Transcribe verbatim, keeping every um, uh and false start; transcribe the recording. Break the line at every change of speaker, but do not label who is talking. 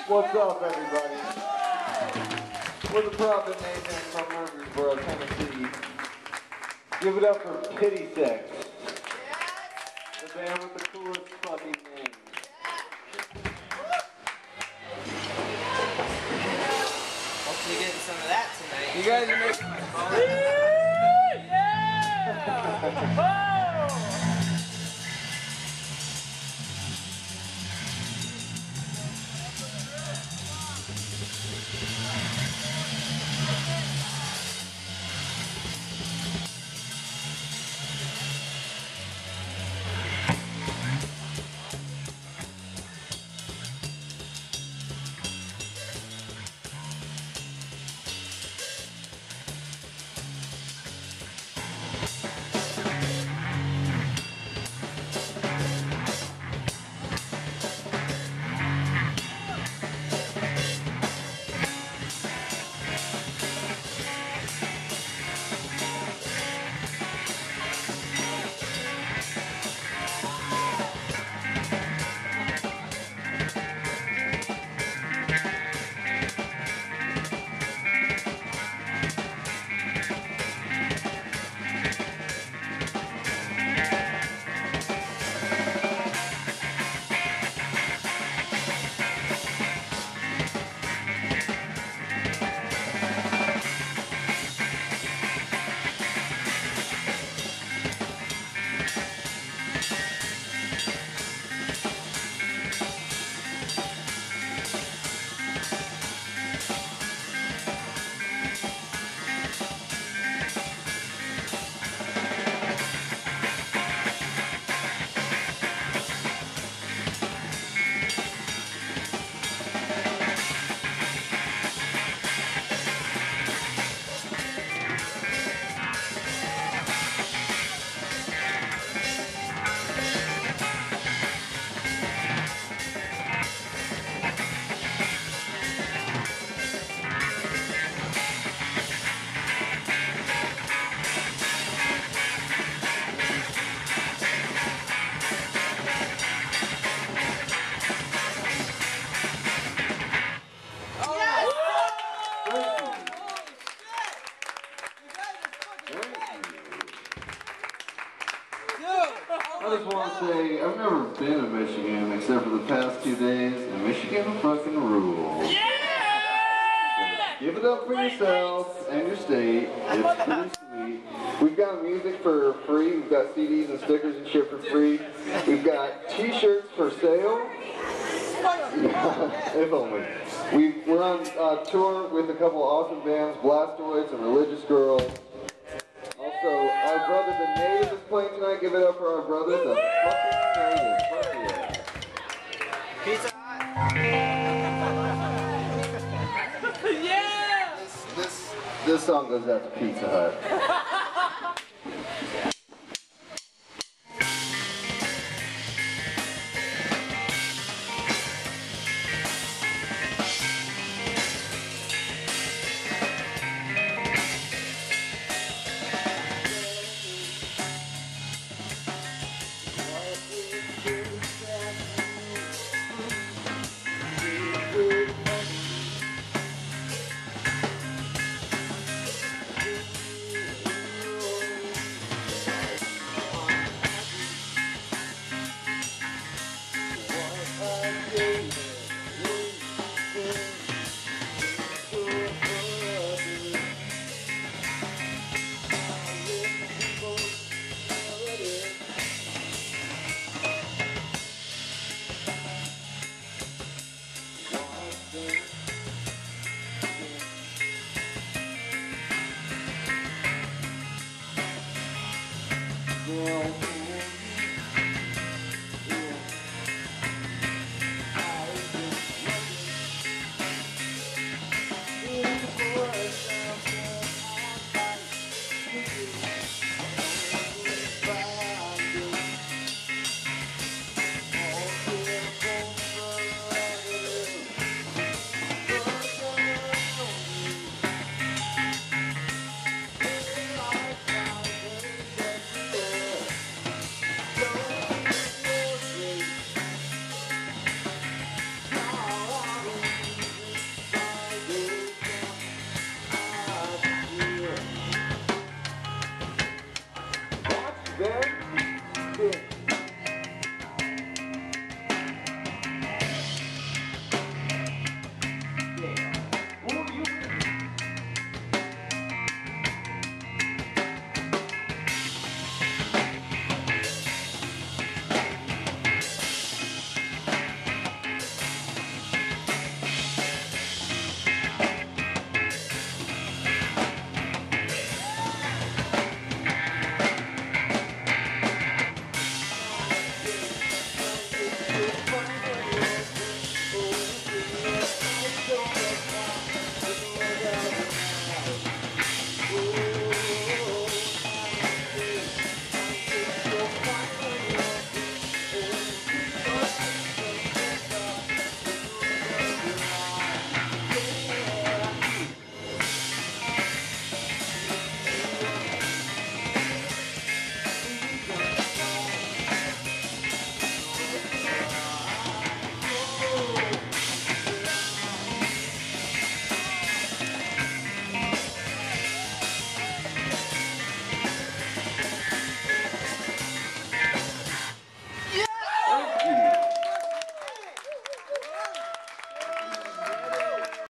What's up, everybody? We're the Prophet Nathan from Murfreesboro, Tennessee. Give it up for Pity Sex. The band with the coolest fucking name.
Hopefully getting some of that tonight.
You guys are making my phone.
Yeah! Oh!
I just want to say, I've never been to Michigan except for the past two days, and Michigan fucking rules.
Yeah!
Give it up for yourselves and your state. It's pretty sweet. We've got music for free. We've got C Ds and stickers and shit for free. We've got t-shirts for sale. If only. We, we're on uh, tour with a couple awesome bands, Blastoids and Religious Girls. Also, our brother the Native is playing tonight. Give it up for our brother the fucking Native. Fuck yeah.
Pizza Hut.
Yeah!
This, this, this song goes out to Pizza Hut.